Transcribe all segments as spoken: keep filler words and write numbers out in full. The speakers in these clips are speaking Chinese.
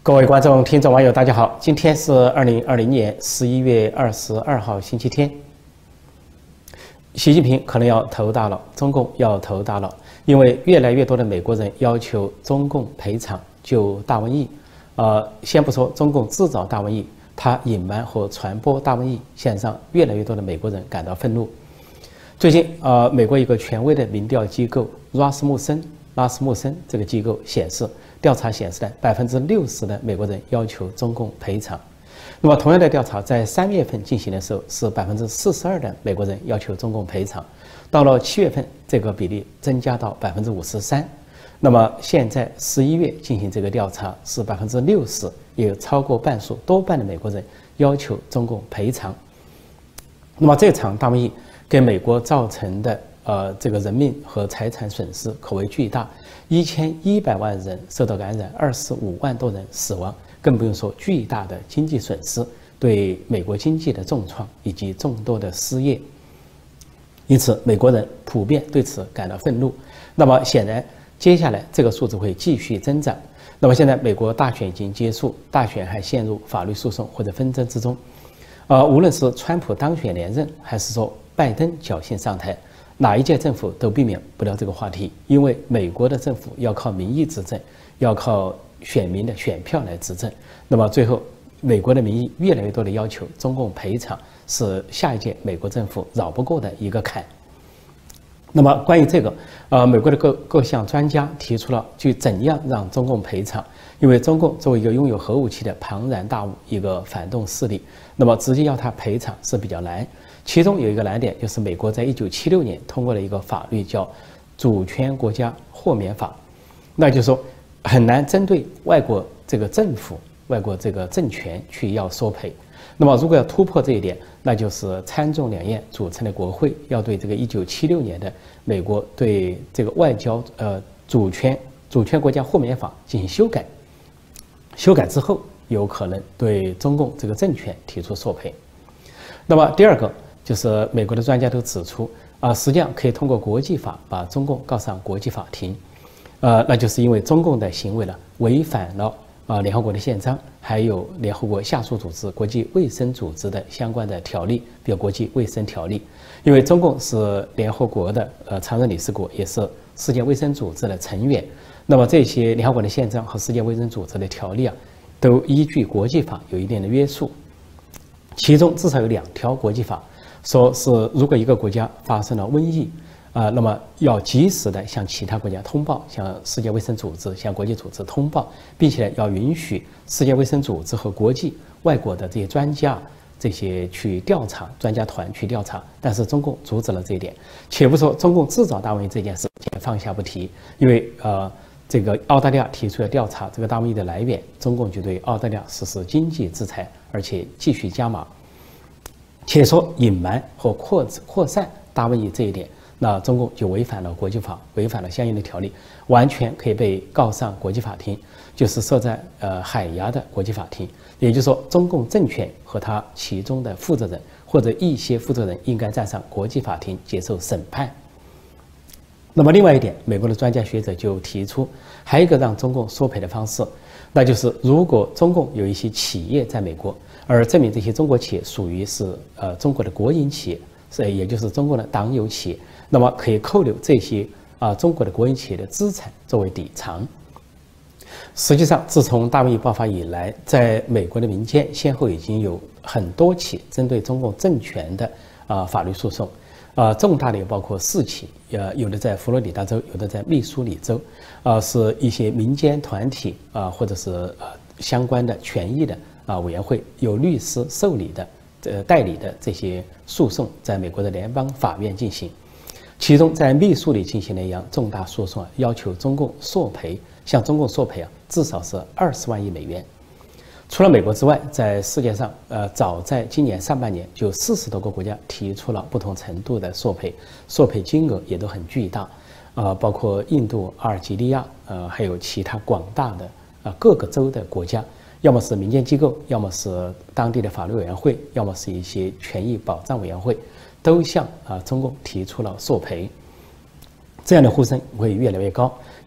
各位观众、听众、网友，大家好！今天是二零二零年十一月二十二号，星期天。习近平可能要头大了，中共要头大了，因为越来越多的美国人要求中共赔偿救大瘟疫。呃，先不说中共制造大瘟疫，它隐瞒和传播大瘟疫，现在让越来越多的美国人感到愤怒。最近，呃，美国一个权威的民调机构拉斯穆森拉斯穆森这个机构显示。调查显示呢，百分之六十的美国人要求中共赔偿。那么，同样的调查在三月份进行的时候是百分之四十二的美国人要求中共赔偿，到了七月份，这个比例增加到百分之五十三。那么现在十一月进行这个调查是百分之六十，也有超过半数，多半的美国人要求中共赔偿。那么这场大瘟疫给美国造成的呃这个人命和财产损失可谓巨大。一千一百万人受到感染，二十五万多人死亡，更不用说巨大的经济损失，对美国经济的重创以及众多的失业。因此，美国人普遍对此感到愤怒。那么，显然接下来这个数字会继续增长。那么，现在美国大选已经结束，大选还陷入法律诉讼或者纷争之中。呃，无论是川普当选连任，还是说拜登侥幸上台。哪一届政府都避免不了这个话题，因为美国的政府要靠民意执政，要靠选民的选票来执政。那么最后，美国的民意越来越多的要求中共赔偿，是下一届美国政府绕不过的一个坎。那么关于这个，呃，美国的各各项专家提出了去怎样让中共赔偿，因为中共作为一个拥有核武器的庞然大物，一个反动势力，那么直接要他赔偿是比较难。其中有一个难点，就是美国在一九七六年通过了一个法律，叫《主权国家豁免法》，那就是说很难针对外国这个政府、外国这个政权去要索赔。那么如果要突破这一点，那就是参众两院组成的国会要对这个一九七六年的美国对这个外交呃主权主权国家豁免法进行修改，修改之后有可能对中共这个政权提出索赔。那么第二个。就是美国的专家都指出，啊，实际上可以通过国际法把中共告上国际法庭，呃，那就是因为中共的行为呢违反了啊联合国的宪章，还有联合国下属组织国际卫生组织的相关的条例，比如国际卫生条例。因为中共是联合国的呃常任理事国，也是世界卫生组织的成员，那么这些联合国的宪章和世界卫生组织的条例啊，都依据国际法有一定的约束，其中至少有两条国际法。说是如果一个国家发生了瘟疫，啊、呃，那么要及时的向其他国家通报，向世界卫生组织、向国际组织通报，并且呢要允许世界卫生组织和国际外国的这些专家这些去调查，专家团去调查。但是中共阻止了这一点。且不说中共制造大瘟疫这件事，先放下不提，因为呃这个澳大利亚提出了调查这个大瘟疫的来源，中共就对澳大利亚实施经济制裁，而且继续加码。且说隐瞒或扩扩散大瘟疫这一点，那中共就违反了国际法，违反了相应的条例，完全可以被告上国际法庭，就是设在呃海牙的国际法庭。也就是说，中共政权和他其中的负责人或者一些负责人应该站上国际法庭接受审判。那么另外一点，美国的专家学者就提出，还有一个让中共索赔的方式，那就是如果中共有一些企业在美国。而证明这些中国企业属于是呃中国的国营企业，是也就是中国的党有企业，那么可以扣留这些啊、呃、中国的国营企业的资产作为抵偿。实际上，自从大瘟疫爆发以来，在美国的民间先后已经有很多起针对中共政权的啊、呃、法律诉讼，啊、呃、重大的也包括四起，呃有的在佛罗里达州，有的在密苏里州，啊、呃、是一些民间团体啊、呃、或者是呃相关的权益的。啊，委员会有律师受理的、呃代理的这些诉讼，在美国的联邦法院进行。其中，在密苏里进行了一样重大诉讼，要求中共索赔，向中共索赔啊，至少是二十万亿美元。除了美国之外，在世界上，呃，早在今年上半年，就四十多个国家提出了不同程度的索赔，索赔金额也都很巨大，呃，包括印度、阿尔及利亚，呃，还有其他广大的啊、呃、各个州的国家。要么是民间机构，要么是当地的法律委员会，要么是一些权益保障委员会，都向啊中共提出了索赔。这样的呼声会越来越高，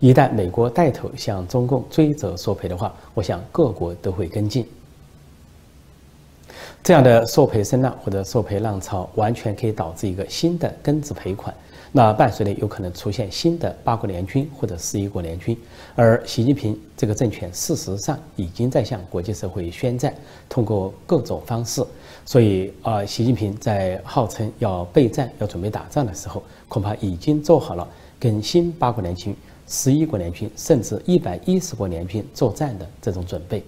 一旦美国带头向中共追责索赔的话，我想各国都会跟进。这样的索赔声浪或者索赔浪潮，完全可以导致一个新的庚子赔款。那伴随着有可能出现新的八国联军或者十一国联军，而习近平这个政权事实上已经在向国际社会宣战，通过各种方式。所以啊、呃，习近平在号称要备战、要准备打仗的时候，恐怕已经做好了跟新八国联军、十一国联军甚至一百一十国联军作战的这种准备。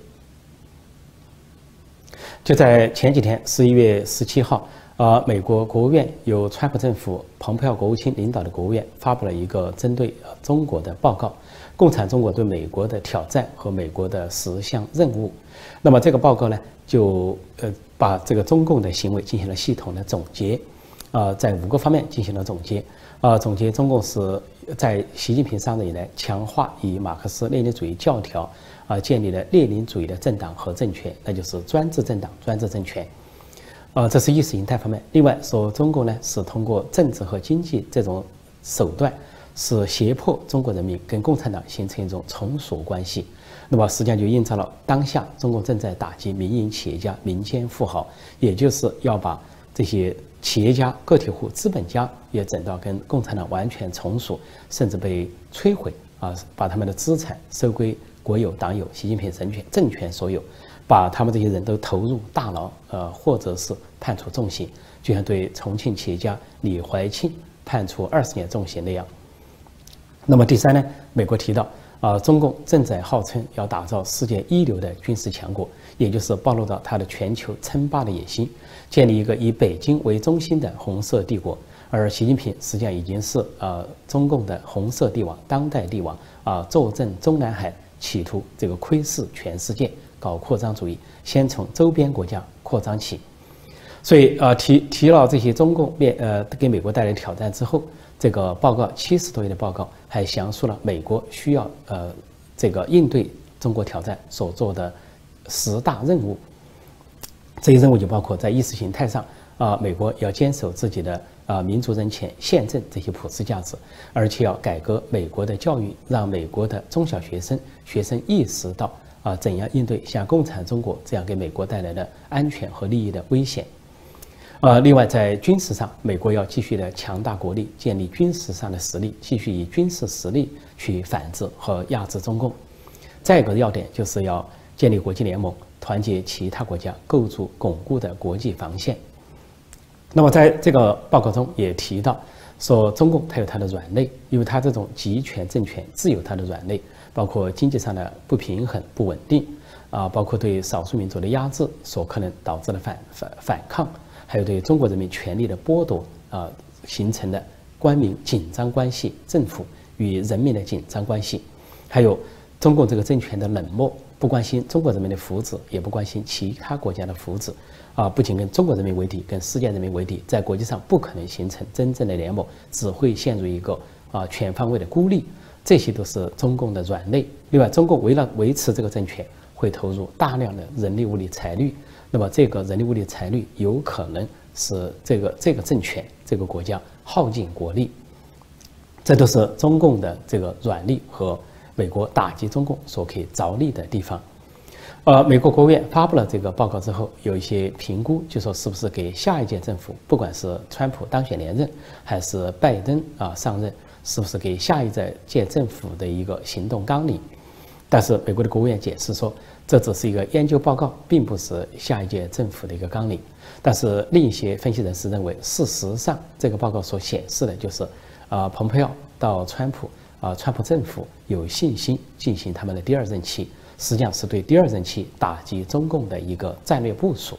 就在前几天，十一月十七号，呃，美国国务院由川普政府蓬佩奥国务卿领导的国务院发布了一个针对中国的报告，《共产中国对美国的挑战和美国的十项任务》。那么这个报告呢，就呃把这个中共的行为进行了系统的总结，呃，在五个方面进行了总结。呃，总结中共是在习近平上任以来，强化以马克思列宁主义教条啊、呃、建立了列宁主义的政党和政权，那就是专制政党、专制政权。呃，这是意识形态方面。另外说，中国呢是通过政治和经济这种手段，是胁迫中国人民跟共产党形成一种从属关系。那么实际上就映照了当下中共正在打击民营企业家、民间富豪，也就是要把这些企业家、个体户、资本家也整到跟共产党完全从属，甚至被摧毁啊，把他们的资产收归国有、党有、习近平政权政权所有。把他们这些人都投入大牢，呃，或者是判处重刑，就像对重庆企业家李怀庆判处二十年重刑那样。那么第三呢，美国提到，啊、呃，中共正在号称要打造世界一流的军事强国，也就是暴露到它的全球称霸的野心，建立一个以北京为中心的红色帝国。而习近平实际上已经是呃中共的红色帝王、当代帝王啊、呃，坐镇中南海，企图这个窥视全世界。搞扩张主义，先从周边国家扩张起，所以呃提提到这些中共面呃给美国带来挑战之后，这个报告七十多页的报告还详述了美国需要呃这个应对中国挑战所做的十大任务。这些任务就包括在意识形态上啊、呃，美国要坚守自己的啊、呃、民主人权、宪政这些普世价值，而且要改革美国的教育，让美国的中小学生学生意识到。啊，怎样应对像共产中国这样给美国带来的安全和利益的危险？呃，另外在军事上，美国要继续的强大国力，建立军事上的实力，继续以军事实力去反制和压制中共。再一个要点就是要建立国际联盟，团结其他国家，构筑巩固的国际防线。那么在这个报告中也提到，说中共它有它的软肋，因为它这种集权政权自有它的软肋。包括经济上的不平衡、不稳定，啊，包括对少数民族的压制所可能导致的反反反抗，还有对中国人民权利的剥夺，啊，形成的官民紧张关系，政府与人民的紧张关系，还有中共这个政权的冷漠，不关心中国人民的福祉，也不关心其他国家的福祉，啊，不仅跟中国人民为敌，跟世界人民为敌，在国际上不可能形成真正的联盟，只会陷入一个啊全方位的孤立。这些都是中共的软肋。另外，中共为了维持这个政权，会投入大量的人力、物力、财力。那么，这个人力、物力、财力有可能使这个这个政权、这个国家耗尽国力。这都是中共的这个软肋和美国打击中共所可以着力的地方。呃，美国国务院发布了这个报告之后，有一些评估，就说是不是给下一届政府，不管是川普当选连任，还是拜登啊上任。是不是给下一届政府的一个行动纲领？但是美国的国务院解释说，这只是一个研究报告，并不是下一届政府的一个纲领。但是另一些分析人士认为，事实上这个报告所显示的就是，啊，蓬佩奥到川普啊，川普政府有信心进行他们的第二任期，实际上是对第二任期打击中共的一个战略部署。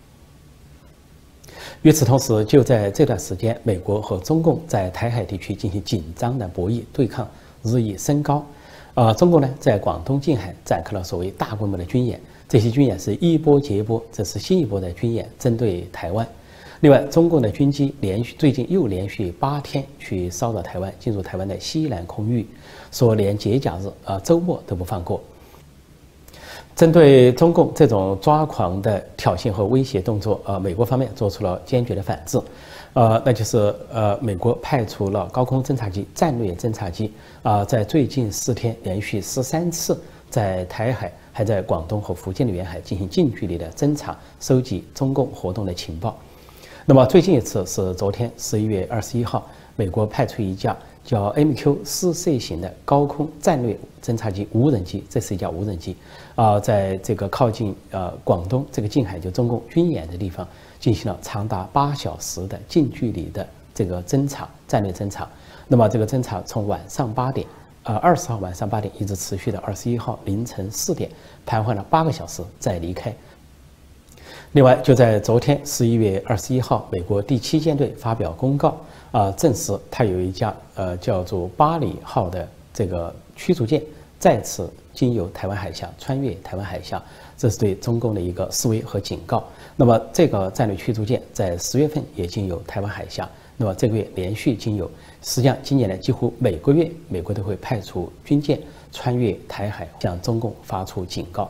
与此同时，就在这段时间，美国和中共在台海地区进行紧张的博弈对抗日益升高。呃，中国呢在广东近海展开了所谓大规模的军演，这些军演是一波接一波，这是新一波的军演，针对台湾。另外，中共的军机连续最近又连续八天去骚扰台湾，进入台湾的西南空域，说连节假日啊、呃、周末都不放过。针对中共这种抓狂的挑衅和威胁动作，呃，美国方面做出了坚决的反制。 呃，那就是呃，美国派出了高空侦察机、战略侦察机啊、呃，在最近四天连续十三次在台海，还在广东和福建的沿海进行近距离的侦察，收集中共活动的情报。那么最近一次是昨天十一月二十一号，美国派出一架叫 M Q 四 C 型的高空战略侦察机无人机，这是一架无人机啊、呃，在这个靠近呃广东这个近海，就中共军演的地方，进行了长达八小时的近距离的这个侦察，战略侦察。那么这个侦察从晚上八点，呃，二十号晚上八点一直持续到二十一号凌晨四点，盘桓了八个小时再离开。另外，就在昨天十一月二十一号，美国第七舰队发表公告，啊、呃，证实它有一架呃叫做巴里号的这个驱逐舰再次经由台湾海峡穿越台湾海峡，这是对中共的一个示威和警告。那么这个战略驱逐舰在十月份也经由台湾海峡，那么这个月连续经由，实际上今年呢几乎每个月美国都会派出军舰穿越台海，向中共发出警告。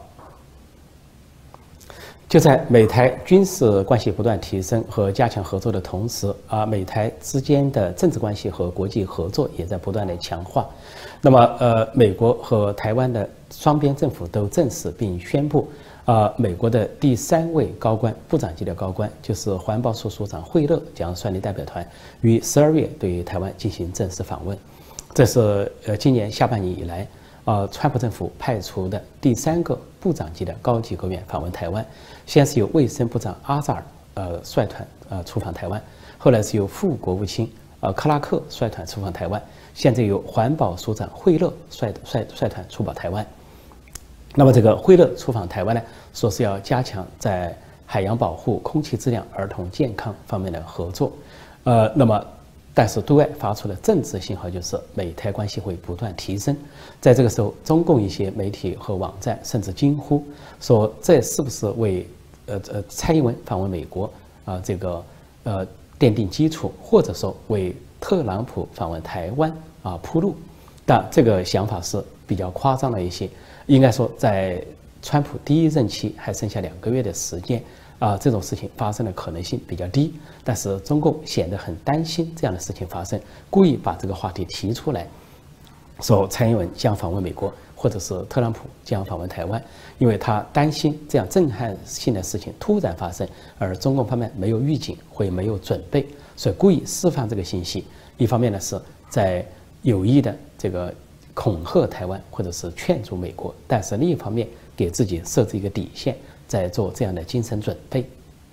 就在美台军事关系不断提升和加强合作的同时，啊，美台之间的政治关系和国际合作也在不断的强化。那么，呃，美国和台湾的双边政府都证实并宣布，啊，美国的第三位高官，部长级的高官，就是环保署署长惠勒将率领代表团于十二月对台湾进行正式访问。这是呃今年下半年以来，呃，川普政府派出的第三个部长级的高级官员访问台湾。先是由卫生部长阿扎尔呃率团呃出访台湾，后来是由副国务卿呃克拉克率团出访台湾，现在由环保署长惠勒率率率团出访台湾。那么这个惠勒出访台湾呢，说是要加强在海洋保护、空气质量、儿童健康方面的合作，呃，那么但是对外发出的政治信号就是美台关系会不断提升。在这个时候，中共一些媒体和网站甚至惊呼说，这是不是为呃呃，蔡英文访问美国啊、呃，这个呃奠定基础，或者说为特朗普访问台湾啊、呃、铺路？但这个想法是比较夸张了一些。应该说，在川普第一任期还剩下两个月的时间啊、呃，这种事情发生的可能性比较低。但是中共显得很担心这样的事情发生，故意把这个话题提出来，说蔡英文将访问美国，或者是特朗普将访问台湾，因为他担心这样震撼性的事情突然发生，而中共方面没有预警，会没有准备，所以故意释放这个信息。一方面呢是在有意的这个恐吓台湾，或者是劝阻美国，但是另一方面给自己设置一个底线，在做这样的精神准备。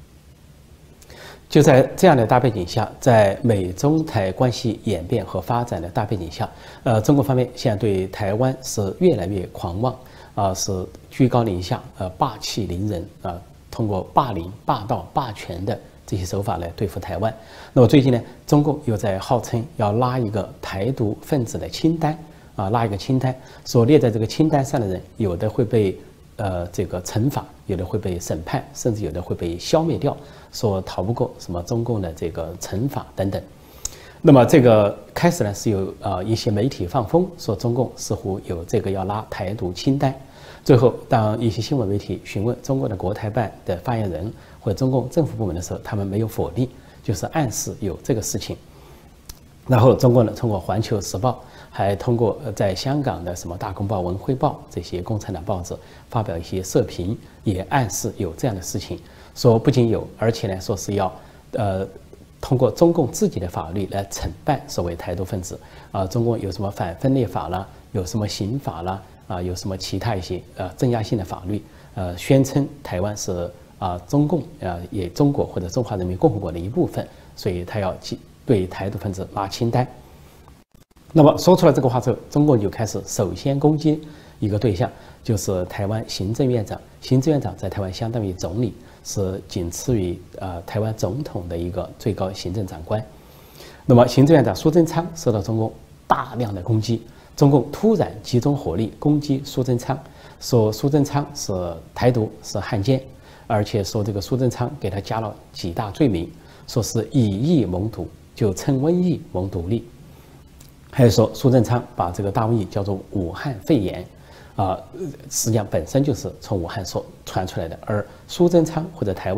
就在这样的大背景下，在美中台关系演变和发展的大背景下，呃，中国方面现在对台湾是越来越狂妄啊、呃，是居高临下，呃，霸气凌人啊、呃，通过霸凌、霸道、霸权的这些手法来对付台湾。那么最近呢，中共又在号称要拉一个台独分子的清单啊，拉一个清单，所列在这个清单上的人，有的会被呃这个惩罚，有的会被审判，甚至有的会被消灭掉。说逃不过什么中共的这个惩罚等等。那么这个开始呢是有呃一些媒体放风说中共似乎有这个要拉台独清单，最后当一些新闻媒体询问中国的国台办的发言人或者中共政府部门的时候，他们没有否定，就是暗示有这个事情。然后中国呢通过《环球时报》还通过在香港的什么《大公报》《文汇报》这些共产党报纸发表一些社评，也暗示有这样的事情。说不仅有，而且呢，说是要，呃，通过中共自己的法律来惩办所谓台独分子啊、呃。中共有什么反分裂法啦，有什么刑法啦，啊、呃，有什么其他一些呃镇压性的法律，呃，宣称台湾是啊、呃、中共啊、呃、也中国或者中华人民共和国的一部分，所以他要对台独分子拉清单。那么说出了这个话之后，中共就开始首先攻击一个对象，就是台湾行政院长。行政院长在台湾相当于总理。是仅次于呃台湾总统的一个最高行政长官。那么行政院长苏贞昌受到中共大量的攻击，中共突然集中火力攻击苏贞昌，说苏贞昌是台独是汉奸，而且说这个苏贞昌给他加了几大罪名，说是以疫谋独，就趁瘟疫谋独立，还有说苏贞昌把这个大瘟疫叫做武汉肺炎。啊、呃，实际上本身就是从武汉所传出来的，而苏贞昌或者台湾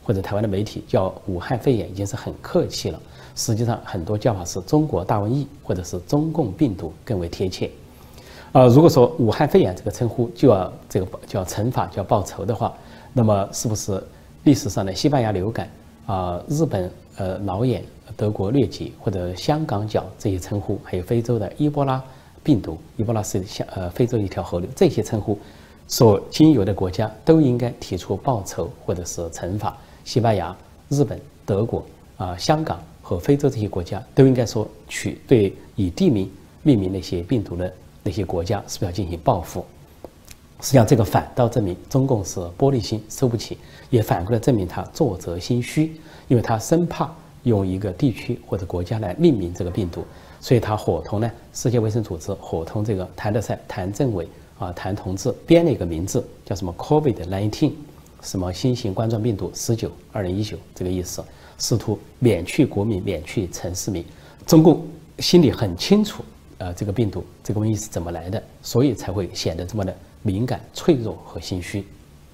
或者台湾的媒体叫武汉肺炎已经是很客气了。实际上，很多叫法是中国大瘟疫或者是中共病毒更为贴切。呃，如果说武汉肺炎这个称呼就要这个叫惩罚，就要报仇的话，那么是不是历史上的西班牙流感啊、呃、日本呃脑炎、德国疟疾或者香港脚这些称呼，还有非洲的伊波拉病毒，伊波拉是像呃非洲一条河流，这些称呼所经由的国家都应该提出报仇或者是惩罚。西班牙、日本、德国啊、呃、香港和非洲这些国家都应该说取对以地名命名那些病毒的那些国家是不是要进行报复？实际上，这个反倒证明中共是玻璃心，收不起，也反过来证明他作贼心虚，因为他生怕用一个地区或者国家来命名这个病毒，所以他伙同呢世界卫生组织，伙同这个谭德赛、谭政伟啊、谭同志编了一个名字，叫什么 COVID 十九， 什么新型冠状病毒十九，二零一九这个意思，试图免去国民，免去城市民。中共心里很清楚。呃，这个病毒，这个瘟疫是怎么来的，所以才会显得这么的敏感、脆弱和心虚。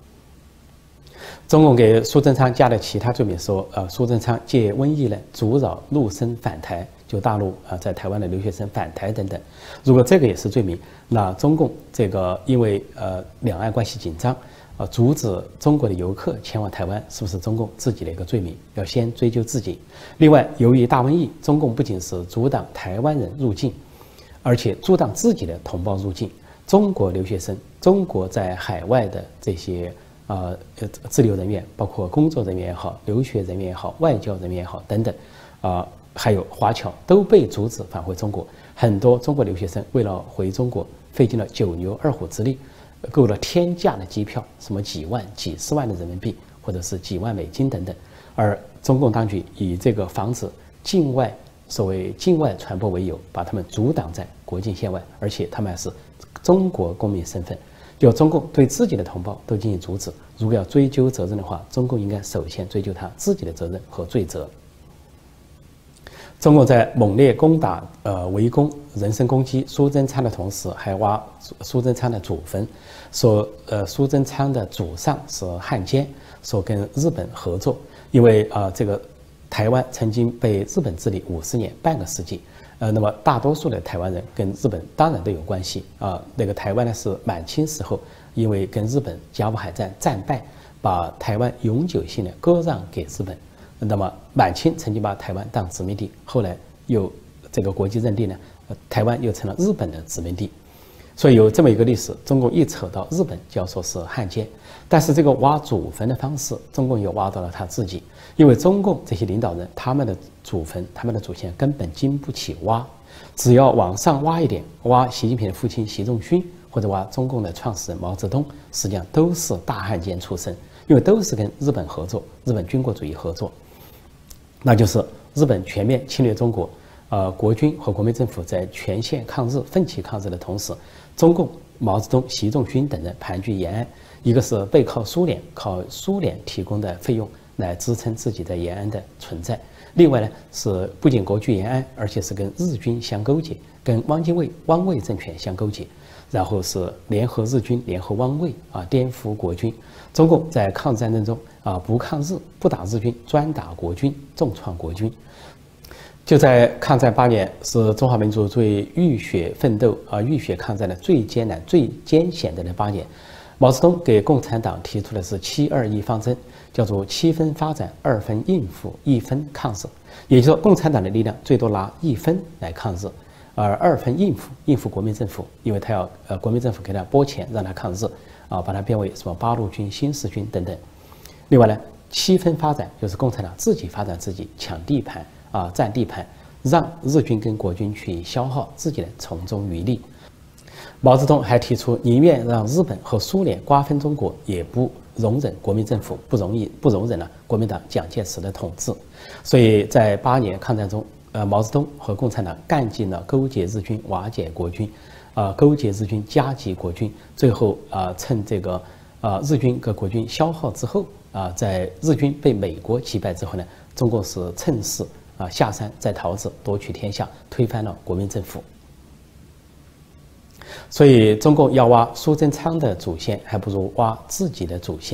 中共给苏贞昌加的其他罪名说，呃，苏贞昌借瘟疫呢阻扰陆生返台，就大陆啊、呃、在台湾的留学生返台等等。如果这个也是罪名，那中共这个因为呃两岸关系紧张，呃阻止中国的游客前往台湾，是不是中共自己的一个罪名？要先追究自己。另外，由于大瘟疫，中共不仅是阻挡台湾人入境，而且阻挡自己的同胞入境，中国留学生、中国在海外的这些呃呃滞留人员，包括工作人员也好、留学人员也好、外交人员也好等等，啊、呃，还有华侨都被阻止返回中国。很多中国留学生为了回中国，费尽了九牛二虎之力，购了天价的机票，什么几万、几十万的人民币，或者是几万美金等等，而中共当局以这个防止境外。所谓境外传播为由，把他们阻挡在国境线外，而且他们还是中国公民身份。就中共对自己的同胞都进行阻止，如果要追究责任的话，中共应该首先追究他自己的责任和罪责。中共在猛烈攻打、呃围攻、人身攻击苏贞昌的同时，还挖苏贞昌的祖坟，说呃苏贞昌的祖上是汉奸，说跟日本合作，因为啊、呃、这个。台湾曾经被日本治理五十年，半个世纪。呃，那么大多数的台湾人跟日本当然都有关系啊、呃。那个台湾呢是满清时候，因为跟日本甲午海战战败，把台湾永久性的割让给日本。那么满清曾经把台湾当殖民地，后来又这个国际认定呢，呃、台湾又成了日本的殖民地。所以有这么一个历史，中共一扯到日本就要说是汉奸，但是这个挖祖坟的方式，中共又挖到了他自己，因为中共这些领导人他们的祖坟、他们的祖先根本经不起挖，只要往上挖一点，挖习近平的父亲习仲勋，或者挖中共的创始人毛泽东，实际上都是大汉奸出身，因为都是跟日本合作，日本军国主义合作，那就是日本全面侵略中国。呃，国军和国民政府在全线抗日、奋起抗日的同时，中共毛泽东、习仲勋等人盘踞延安，一个是背靠苏联，靠苏联提供的费用来支撑自己在延安的存在；另外呢，是不仅国据延安，而且是跟日军相勾结，跟汪精卫、汪伪政权相勾结，然后是联合日军、联合汪伪啊，颠覆国军。中共在抗日战争中啊，不抗日、不打日军，专打国军，重创国军。就在抗战八年，是中华民族最浴血奋斗啊、浴血抗战的最艰难、最艰险的那八年。毛泽东给共产党提出的是七二一方针，叫做七分发展，二分应付，一分抗日。也就是说，共产党的力量最多拿一分来抗日，而二分应付，应付国民政府，因为他要呃国民政府给他拨钱让他抗日啊，把他编为什么八路军、新四军等等。另外呢，七分发展就是共产党自己发展自己，抢地盘。啊，占地盘，让日军跟国军去消耗，自己呢从中渔利。毛泽东还提出，宁愿让日本和苏联瓜分中国，也不容忍国民政府不容易不容忍了国民党蒋介石的统治。所以在八年抗战中，呃，毛泽东和共产党干尽了勾结日军、瓦解国军，啊、呃，勾结日军、夹击国军，最后啊、呃，趁这个啊、呃、日军和国军消耗之后啊、呃，在日军被美国击败之后呢，中国是趁势。啊，下山再桃子，夺取天下，推翻了国民政府。所以，中共要挖苏贞昌的祖先，还不如挖自己的祖先。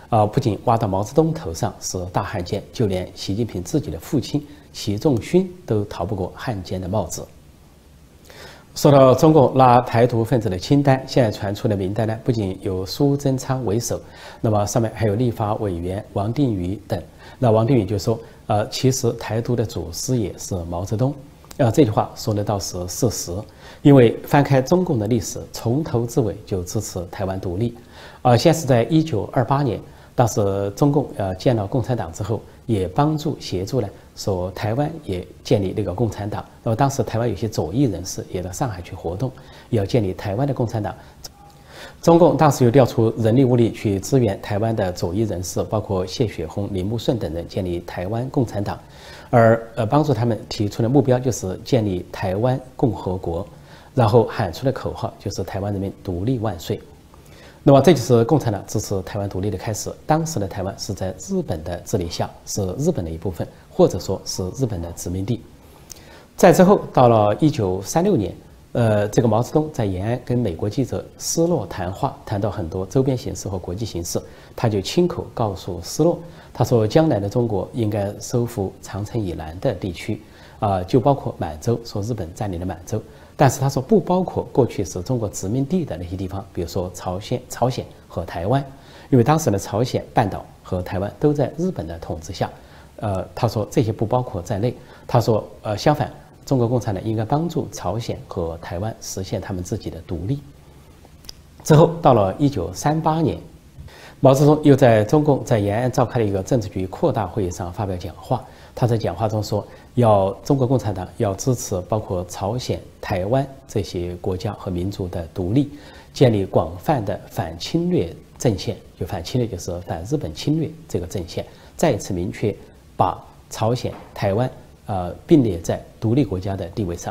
啊，不仅挖到毛泽东头上是大汉奸，就连习近平自己的父亲习仲勋都逃不过汉奸的帽子。说到中共拉台独分子的清单，现在传出的名单呢，不仅有苏贞昌为首，那么上面还有立法委员王定宇等。那王定宇就说，呃，其实台独的祖师爷是毛泽东。呃，这句话说的倒是事实，因为翻开中共的历史，从头至尾就支持台湾独立。呃，先是在一九二八年，当时中共呃建了共产党之后，也帮助协助呢，说台湾也建立那个共产党。那么当时台湾有些左翼人士也到上海去活动，也要建立台湾的共产党。中共当时又调出人力物力去支援台湾的左翼人士，包括谢雪红、林木顺等人建立台湾共产党，而呃帮助他们提出的目标就是建立台湾共和国，然后喊出的口号就是台湾人民独立万岁。那么这就是共产党支持台湾独立的开始。当时的台湾是在日本的治理下，是日本的一部分，或者说是日本的殖民地。再之后，到了一九三六年。呃，这个毛泽东在延安跟美国记者斯诺谈话，谈到很多周边形势和国际形势，他就亲口告诉斯诺，他说将来的中国应该收复长城以南的地区，啊、呃，就包括满洲，说日本占领了满洲，但是他说不包括过去是中国殖民地的那些地方，比如说朝鲜、朝鲜和台湾，因为当时的朝鲜半岛和台湾都在日本的统治下，呃，他说这些不包括在内，他说呃相反。中国共产党应该帮助朝鲜和台湾实现他们自己的独立。之后到了一九三八年，毛泽东又在中共在延安召开了一个政治局扩大会议上发表讲话。他在讲话中说，要中国共产党要支持包括朝鲜、台湾这些国家和民族的独立，建立广泛的反侵略阵线，就反侵略就是反日本侵略这个阵线，再次明确把朝鲜、台湾。呃，并列在独立国家的地位上。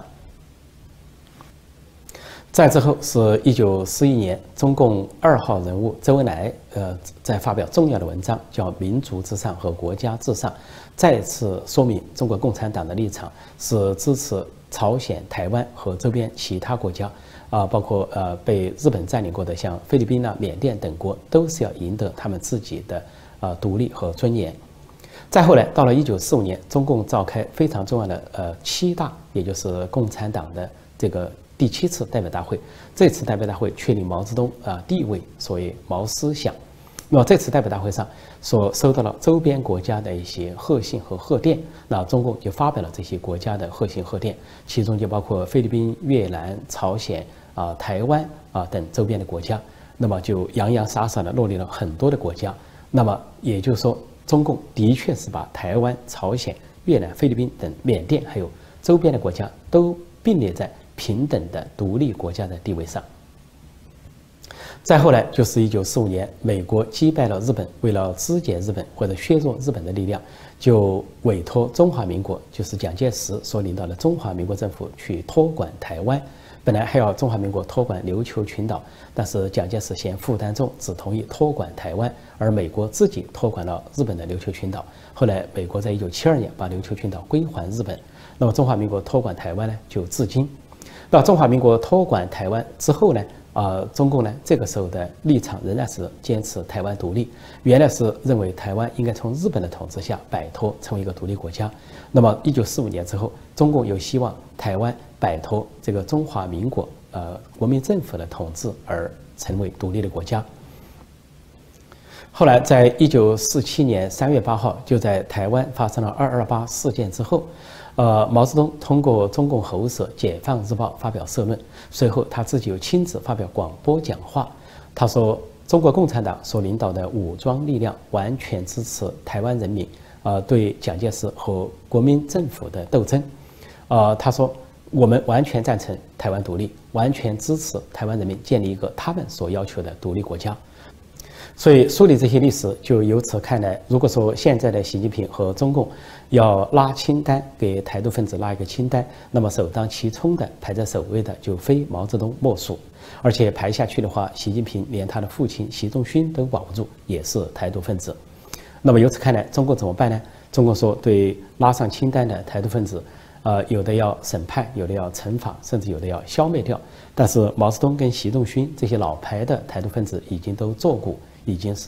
再之后是一九四一年，中共二号人物周恩来呃在发表重要的文章，叫《民族至上和国家至上》，再次说明中国共产党的立场是支持朝鲜、台湾和周边其他国家啊、呃，包括呃被日本占领过的像菲律宾啊、缅甸等国，都是要赢得他们自己的啊、呃、独立和尊严。再后来，到了一九四五年，中共召开非常重要的呃七大，也就是共产党的这个第七次代表大会。这次代表大会确立毛泽东啊、呃、地位，所谓毛思想。那么这次代表大会上所收到了周边国家的一些贺信和贺电，那中共就发表了这些国家的贺信贺电，其中就包括菲律宾、越南、朝鲜啊、呃、台湾啊、呃、等周边的国家。那么就洋洋洒洒的落列了很多的国家。那么也就是说。中共的确是把台湾、朝鲜、越南、菲律宾等缅甸还有周边的国家都并列在平等的独立国家的地位上。再后来就是一九四五年，美国击败了日本，为了肢解日本或者削弱日本的力量，就委托中华民国，就是蒋介石所领导的中华民国政府去托管台湾。本来还要中华民国托管琉球群岛，但是蒋介石嫌负担重，只同意托管台湾，而美国自己托管了日本的琉球群岛。后来，美国在一九七二年把琉球群岛归还日本，那么中华民国托管台湾呢，就至今。到中华民国托管台湾之后呢，啊、呃，中共呢这个时候的立场仍然是坚持台湾独立，原来是认为台湾应该从日本的统治下摆脱，成为一个独立国家。那么一九四五年之后，中共又希望台湾摆脱这个中华民国呃国民政府的统治，而成为独立的国家。后来，在一九四七年三月八号，就在台湾发生了二二八事件之后，呃，毛泽东通过中共喉舌《解放日报》发表社论，随后他自己又亲自发表广播讲话。他说，中国共产党所领导的武装力量完全支持台湾人民呃对蒋介石和国民政府的斗争。呃，他说，我们完全赞成台湾独立，完全支持台湾人民建立一个他们所要求的独立国家。所以梳理这些历史，就由此看来，如果说现在的习近平和中共要拉清单，给台独分子拉一个清单，那么首当其冲的排在首位的就非毛泽东莫属。而且排下去的话，习近平连他的父亲习仲勋都保不住，也是台独分子。那么由此看来，中共怎么办呢？中共说对拉上清单的台独分子，呃，有的要审判，有的要惩罚，甚至有的要消灭掉。但是毛泽东跟习仲勋这些老牌的台独分子已经都做过。已经是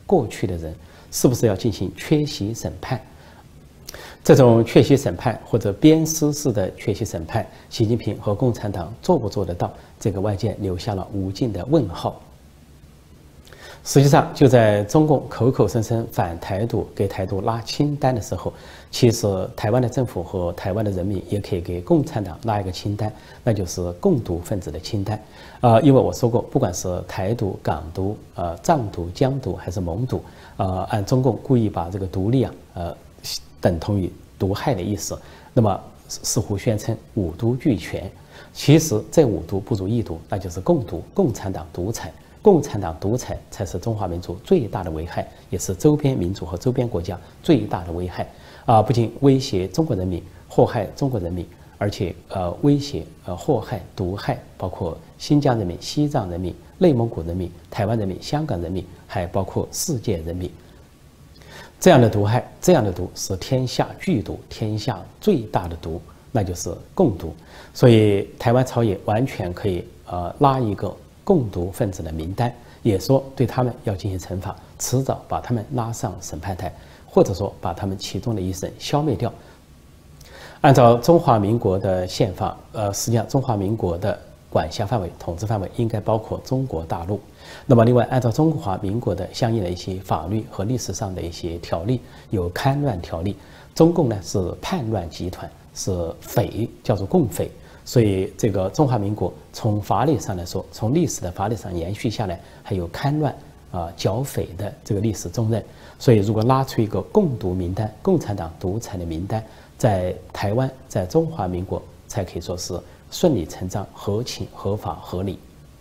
过去的人，是不是要进行缺席审判？这种缺席审判或者鞭尸式的缺席审判，习近平和共产党做不做得到？这个外界留下了无尽的问号。实际上，就在中共口口声声反台独、给台独拉清单的时候，其实台湾的政府和台湾的人民也可以给共产党拉一个清单，那就是共独分子的清单。呃，因为我说过，不管是台独、港独、呃藏独、疆独还是蒙独，呃，按中共故意把这个独立啊，呃，等同于毒害的意思，那么似乎宣称五毒俱全。其实这五毒不如一毒，那就是共独，共产党独裁。共产党独裁才是中华民族最大的危害，也是周边民族和周边国家最大的危害啊！不仅威胁中国人民，祸害中国人民，而且呃威胁、呃祸害、毒害，包括新疆人民、西藏人民、内蒙古人民、台湾人民、香港人民，还包括世界人民。这样的毒害，这样的毒是天下剧毒，天下最大的毒，那就是共毒。所以台湾朝野完全可以呃拉一个共毒分子的名单，也说对他们要进行惩罚，迟早把他们拉上审判台，或者说把他们其中的一省消灭掉。按照中华民国的宪法，呃，实际上中华民国的管辖范围、统治范围应该包括中国大陆。那么，另外按照中华民国的相应的一些法律和历史上的一些条例，有戡乱条例，中共呢是叛乱集团，是匪，叫做共匪。所以，这个中华民国从法理上来说，从历史的法理上延续下来，还有戡乱啊、剿匪的这个历史重任。所以，如果拉出一个共独名单、共产党独裁的名单，在台湾，在中华民国才可以说是顺理成章、合情、合法、合理。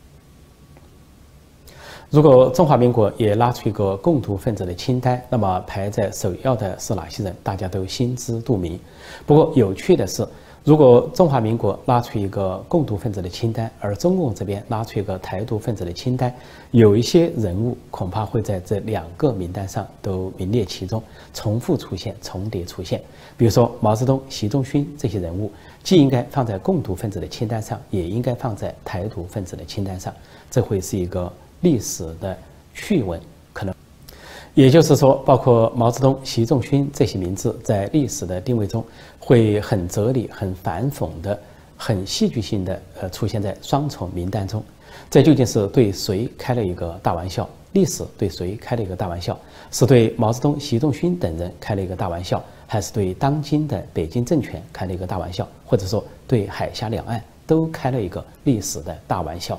如果中华民国也拉出一个共独分子的清单，那么排在首要的是哪些人？大家都心知肚明。不过，有趣的是，如果中华民国拉出一个共独分子的清单，而中共这边拉出一个台独分子的清单，有一些人物恐怕会在这两个名单上都名列其中，重复出现、重叠出现。比如说毛泽东、习仲勋这些人物，既应该放在共独分子的清单上，也应该放在台独分子的清单上，这会是一个历史的趣闻，可能。也就是说，包括毛泽东、习仲勋这些名字在历史的定位中，会很哲理、很反讽的、很戏剧性的呃出现在双重名单中。这究竟是对谁开了一个大玩笑？历史对谁开了一个大玩笑？是对毛泽东、习仲勋等人开了一个大玩笑，还是对当今的北京政权开了一个大玩笑？或者说对海峡两岸都开了一个历史的大玩笑？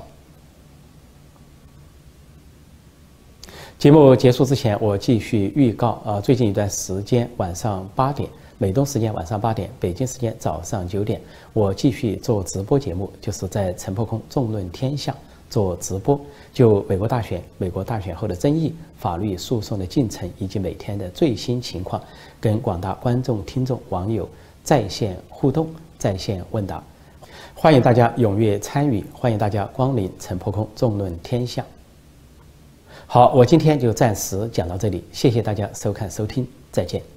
节目结束之前，我继续预告啊，最近一段时间晚上八点，美东时间晚上八点，北京时间早上九点，我继续做直播节目，就是在陈破空纵论天下做直播，就美国大选、美国大选后的争议、法律诉讼的进程以及每天的最新情况，跟广大观众、听众、网友在线互动、在线问答，欢迎大家踊跃参与，欢迎大家光临陈破空纵论天下。好，我今天就暂时讲到这里，谢谢大家收看收听，再见。